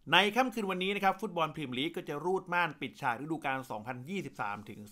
ในค่ำคืนวันนี้นะครับฟุตบอลพรีเมียร์ลีกก็จะรูดม่านปิดฉากฤดูกาล 2023 ถึง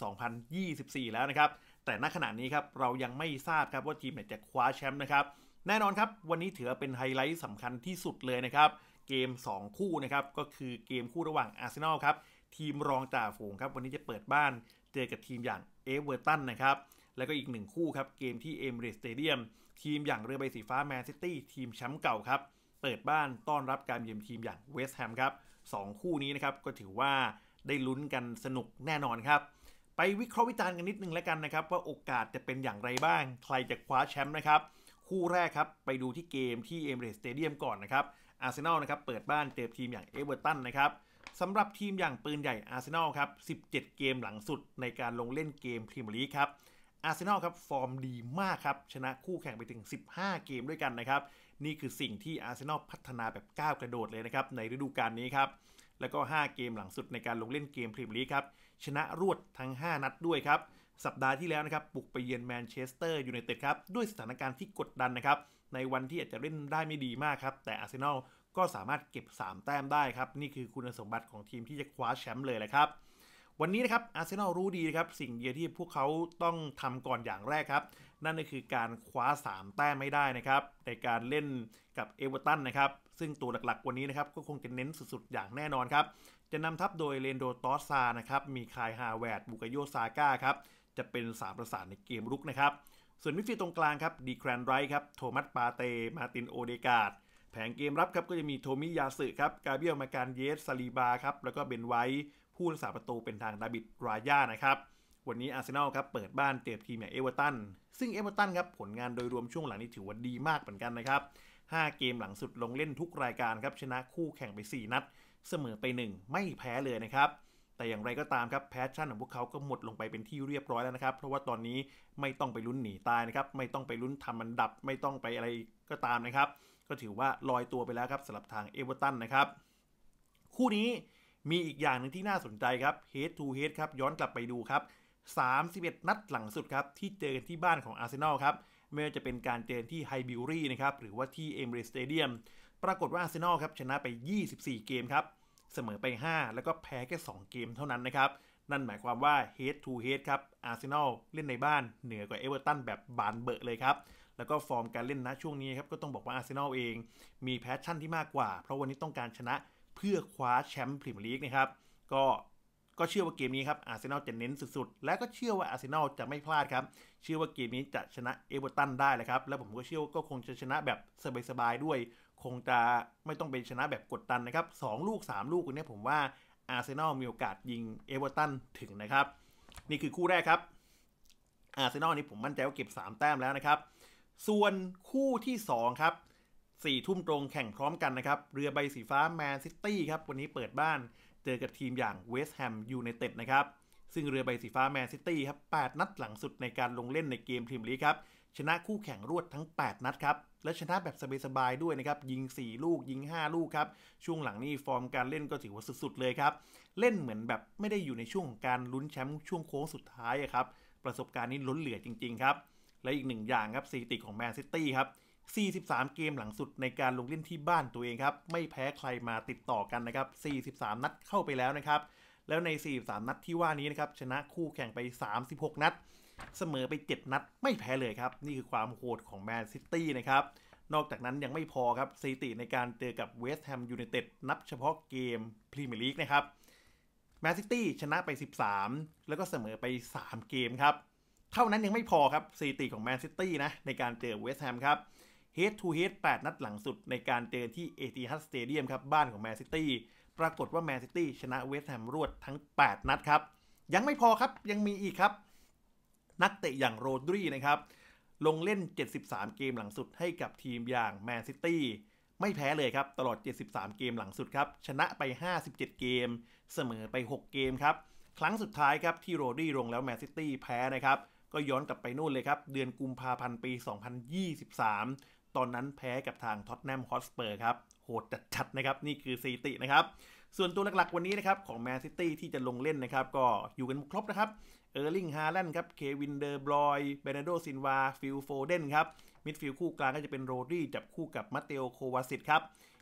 2024 แล้วนะครับแต่ณขณะนี้ครับเรายังไม่ทราบครับว่าทีมไหนจะคว้าแชมป์นะครับแน่นอนครับวันนี้ถือเป็นไฮไลท์สำคัญที่สุดเลยนะครับเกม2คู่นะครับก็คือเกมคู่ระหว่างอาร์เซนอลครับทีมรองจ่าฝูงครับวันนี้จะเปิดบ้านเจอกับทีมอย่างเอเวอร์ตันนะครับแล้วก็อีกหนึ่งคู่ครับเกมที่เอมิเรตส์สเตเดียมทีมอย่างเรือใบสีฟ้าแมนซิตี้ทีมแชมป์เก่าครับเปิดบ้านต้อนรับการเยือนทีมอย่างเวสต์แฮมครับ2คู่นี้นะครับก็ถือว่าได้ลุ้นกันสนุกแน่นอนครับไปวิเคราะห์วิจารณ์กันนิดนึงแล้วกันนะครับว่าโอกาสจะเป็นอย่างไรบ้างใครจะคว้าแชมป์นะครับคู่แรกครับไปดูที่เกมที่เอมิเรตส์สเตเดียมก่อนนะครับอาร์เซนอลนะครับเปิดบ้านเจอทีมอย่างเอเวอร์ตันนะครับสำหรับทีมอย่างปืนใหญ่อาร์เซนอลครับ17เกมหลังสุดในการลงเล่นเกมพรีเมียร์ลีกครับอาร์เซนอลครับฟอร์มดีมากครับชนะคู่แข่งไปถึง15เกมด้วยกันนะครับนี่คือสิ่งที่อาร์เซนอลพัฒนาแบบก้าวกระโดดเลยนะครับในฤดูกาลนี้ครับแล้วก็5เกมหลังสุดในการลงเล่นเกมพรีเมียร์ลีกครับชนะรวดทั้ง5นัดด้วยครับสัปดาห์ที่แล้วนะครับบุกไปเยือนแมนเชสเตอร์ยูไนเต็ดครับด้วยสถานการณ์ที่กดดันนะครับในวันที่อาจจะเล่นได้ไม่ดีมากครับแต่อาร์เซนอลก็สามารถเก็บ3แต้มได้ครับนี่คือคุณสมบัติของทีมที่จะคว้าแชมป์เลยแหละครับวันนี้นะครับอาร์เซนอลรู้ดีครับสิ่งเดียวที่พวกเขาต้องทำก่อนอย่างแรกครับนั่นก็คือการคว้า3แต้มไม่ได้นะครับในการเล่นกับเอเวอร์ตันนะครับซึ่งตัวหลักๆวันนี้นะครับก็คงจะเน้นสุดๆอย่างแน่นอนครับจะนำทัพโดยเลนโดตอสซานะครับมีคายฮาแวร์ดบุกโยซาก้าครับจะเป็น3ประสานในเกมรุกนะครับส่วนมิดฟิลด์ตรงกลางครับดีแครนไรท์ครับโทมัสปาเตมาตินโอเดกาดแผงเกมรับครับก็จะมีโทมิยาสึครับกาเบียลมาการเยสซาลีบาครับแล้วก็เบนไวท์ผู้รักษาประตูเป็นทางดาบิดรายานะครับวันนี้อาร์เซนอลครับเปิดบ้านเจอทีมอย่างเอเวอร์ตันซึ่งเอเวอร์ตันครับผลงานโดยรวมช่วงหลังนี้ถือว่าดีมากเหมือนกันนะครับ5เกมหลังสุดลงเล่นทุกรายการครับชนะคู่แข่งไป4นัดเสมอไป1ไม่แพ้เลยนะครับแต่อย่างไรก็ตามครับแพชชั่นของพวกเขาก็หมดลงไปเป็นที่เรียบร้อยแล้วนะครับเพราะว่าตอนนี้ไม่ต้องไปลุ้นหนีตายนะครับไม่ต้องไปลุ้นทำอันดับไม่ต้องไปอะไรก็ตามนะครับก็ถือว่าลอยตัวไปแล้วครับสำหรับทางเอเวอร์ตันนะครับคู่นี้มีอีกอย่างหนึ่งที่น่าสนใจครับ head to head ครับย้อนกลับไปดูครับ31นัดหลังสุดครับที่เจอกันที่บ้านของอาร์เซนอลครับไม่ว่าจะเป็นการเจอที่ไฮบิวรี่นะครับหรือว่าที่เอมิเรตส์สเตเดียมปรากฏว่าอาร์เซนอลครับชนะไป24เกมครับเสมอไป5แล้วก็แพ้แค่2เกมเท่านั้นนะครับนั่นหมายความว่า head to head ครับอาร์เซนอลเล่นในบ้านเหนือกว่าเอเวอร์ตันแบบบานเบอะเลยครับแล้วก็ฟอร์มการเล่นณช่วงนี้ครับก็ต้องบอกว่าอาร์เซนอลเองมีแพชชั่นที่มากกว่าเพราะวันนี้ต้องการชนะเพื่อคว้าแชมป์พรีเมียร์ลีกนะครับก็เชื่อว่าเกมนี้ครับอาร์เซนอลจะเน้นสุดๆและก็เชื่อว่าอาร์เซนอลจะไม่พลาดครับเชื่อว่าเกมนี้จะชนะเอเวอร์ตันได้แหละครับและผมก็เชื่อว่าก็คงจะชนะแบบสบายๆด้วยคงจะไม่ต้องเป็นชนะแบบกดดันนะครับ2ลูก3ลูกนี้ผมว่าอาร์เซนอลมีโอกาสยิงเอเวอร์ตันถึงนะครับนี่คือคู่แรกครับอาร์เซนอลนี่ผมมั่นใจว่าเก็บ3แต้มแล้วนะครับส่วนคู่ที่2ครับ4 ทุ่มตรงแข่งพร้อมกันนะครับเรือใบสีฟ้าแมนซิตี้ครับวันนี้เปิดบ้านเจอกับทีมอย่างเวสต์แฮมยูไนเต็ดนะครับซึ่งเรือใบสีฟ้าแมนซิตี้ครับ8นัดหลังสุดในการลงเล่นในเกมพรีเมียร์ลีกครับชนะคู่แข่งรวดทั้ง8นัดครับและชนะแบบสบายๆด้วยนะครับยิง4ลูกยิง5ลูกครับช่วงหลังนี่ฟอร์มการเล่นก็ถือว่าสุดๆเลยครับเล่นเหมือนแบบไม่ได้อยู่ในช่วงของการลุ้นแชมป์ช่วงโค้งสุดท้ายครับประสบการณ์นี้ล้นเหลือจริงๆครับและอีกหนึ่งอย่างครับสถิติของแมนซิตี้ครับ43เกมหลังสุดในการลงเล่นที่บ้านตัวเองครับไม่แพ้ใครมาติดต่อกันนะครับ43นัดเข้าไปแล้วนะครับแล้วใน43นัดที่ว่านี้นะครับชนะคู่แข่งไป36นัดเสมอไป7นัดไม่แพ้เลยครับนี่คือความโหดของแมนซิตี้นะครับนอกจากนั้นยังไม่พอครับสถิติในการเจอกับเวสต์แฮมยูไนเต็ดนับเฉพาะเกมพรีเมียร์ลีกนะครับแมนซิตี้ชนะไป13แล้วก็เสมอไป3เกมครับเท่านั้นยังไม่พอครับสถิติของแมนซิตี้นะในการเจอเวสต์แฮมครับHead to Head 8นัดหลังสุดในการเจอที่เอติฮัดสเตเดียมครับบ้านของแมนซิตี้ปรากฏว่าแมนซิตี้ชนะเวสต์แฮมรวดทั้ง8นัดครับยังไม่พอครับยังมีอีกครับนักเตะอย่างโรดรีนะครับลงเล่น73เกมหลังสุดให้กับทีมอย่างแมนซิตี้ไม่แพ้เลยครับตลอด73เกมหลังสุดครับชนะไป57เกมเสมอไป6เกมครับครั้งสุดท้ายครับที่โรดรีลงแล้วแมนซิตี้แพ้นะครับก็ย้อนกลับไปนู่นเลยครับเดือนกุมภาพันธ์ปี2023ตอนนั้นแพ้กับทางท็อตแนมฮอตสเปอร์ครับโหดจัดๆนะครับนี่คือสถิตินะครับส่วนตัวหลักๆวันนี้นะครับของแมนซิตี้ที่จะลงเล่นนะครับก็อยู่กันครบนะครับเออร์ลิงฮาแลนด์ครับเควินเดอร์บรอยเบรนาโดซินวาฟิลโฟเดนครับมิดฟิลด์คู่กลางก็จะเป็นโรดรีจับคู่กับมัตเตโอโควาซิตครับ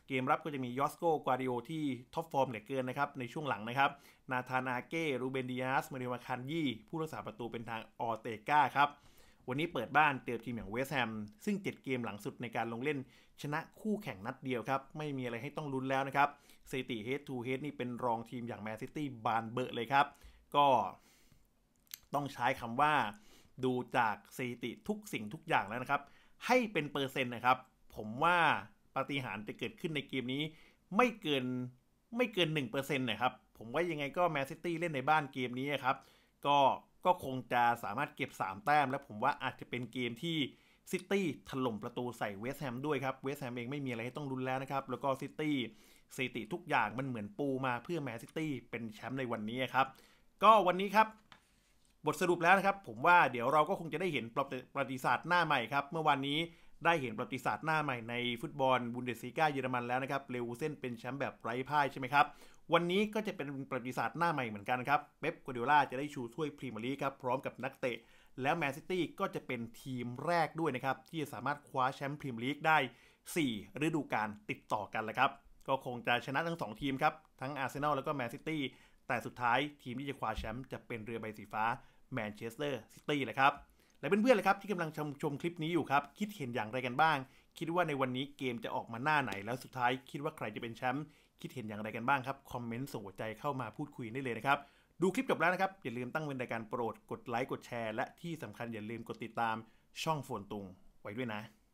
เกมรับก็จะมียอสโกกวาดิโอที่ท็อปฟอร์มเหลือเกินนะครับในช่วงหลังนะครับนาธานอาเก้รูเบนดิอาสมาริมาคันยี่ผู้รักษาประตูเป็นทางออเตกาครับวันนี้เปิดบ้านเจอทีมอย่างเวสต์แฮมซึ่ง7เกมหลังสุดในการลงเล่นชนะคู่แข่งนัดเดียวครับไม่มีอะไรให้ต้องลุ้นแล้วนะครับสถิติเฮดทูเฮดนี่เป็นรองทีมอย่างแมนซิตี้บานเบอร์เลยครับก็ต้องใช้คำว่าดูจากสถิติทุกสิ่งทุกอย่างแล้วนะครับให้เป็นเปอร์เซ็นต์นะครับผมว่าปาฏิหาริย์จะเกิดขึ้นในเกมนี้ไม่เกิน 1% นะครับผมว่ายังไงก็แมนซิตี้เล่นในบ้านเกมนี้ครับก็คงจะสามารถเก็บ3แต้มและผมว่าอาจจะเป็นเกมที่ซิตี้ถล่มประตูใส่เวสต์แฮมด้วยครับเวสต์แฮมเองไม่มีอะไรให้ต้องลุ้นแล้วนะครับแล้วก็ซิตี้สถิติทุกอย่างมันเหมือนปูมาเพื่อแมนซิตี้เป็นแชมป์ในวันนี้ครับก็วันนี้ครับบทสรุปแล้วนะครับผมว่าเดี๋ยวเราก็คงจะได้เห็นประวัติศาสตร์หน้าใหม่ครับเมื่อวันนี้ได้เห็นประวัติศาสตร์หน้าใหม่ในฟุตบอลบุนเดสลีกาเยอรมันแล้วนะครับเลวูเซ่นเป็นแชมป์แบบไร้พ่ายใช่ไหมครับวันนี้ก็จะเป็นประวัติศาสตร์หน้าใหม่เหมือนกันครับเป๊ปกัวร์ดิโอลาจะได้ชูถ้วยพรีเมียร์ลีกครับพร้อมกับนักเตะแล้วแมนซิตี้ก็จะเป็นทีมแรกด้วยนะครับที่จะสามารถคว้าแชมป์พรีเมียร์ลีกได้4ฤดูกาลติดต่อกันแล้วครับก็คงจะชนะทั้ง2ทีมครับทั้งอาร์เซนอลแล้วก็แมนซิตี้แต่สุดท้ายทีมที่จะคว้าแชมป์จะเป็นเรือใบสีฟ้าแมนเชสเตอร์ซิตี้แหละครับและเพื่อนๆเลยครับที่กำลังชมคลิปนี้อยู่ครับคิดเห็นอย่างไรกันบ้างคิดว่าในวันนี้เกมจะออกมาหน้าไหนแล้วสุดท้ายคิดว่าใครจะเป็นแชมป์คิดเห็นอย่างไรกันบ้างครับคอมเมนต์ส่งหัวใจเข้ามาพูดคุยได้เลยนะครับดูคลิปจบแล้วนะครับอย่าลืมตั้งเป็นรายการโปรดกดไลค์กดแชร์และที่สำคัญอย่าลืมกดติดตามช่องโฟนตุงไว้ด้วยนะ